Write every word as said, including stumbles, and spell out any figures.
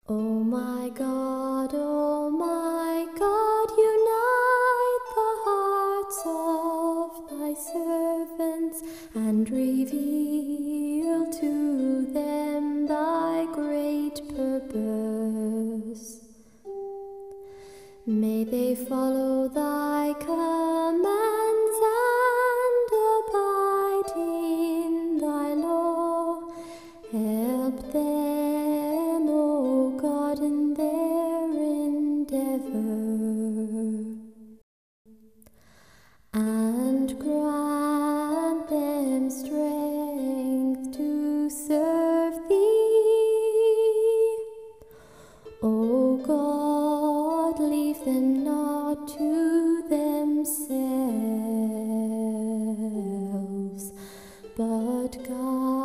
O my God, O my God, unite the hearts of thy servants and reveal to them thy great purpose. May they follow thy commands and abide in thy law. Help them, O God, in their endeavor, and grant them strength to serve thee. O God, leave them not to themselves, but guide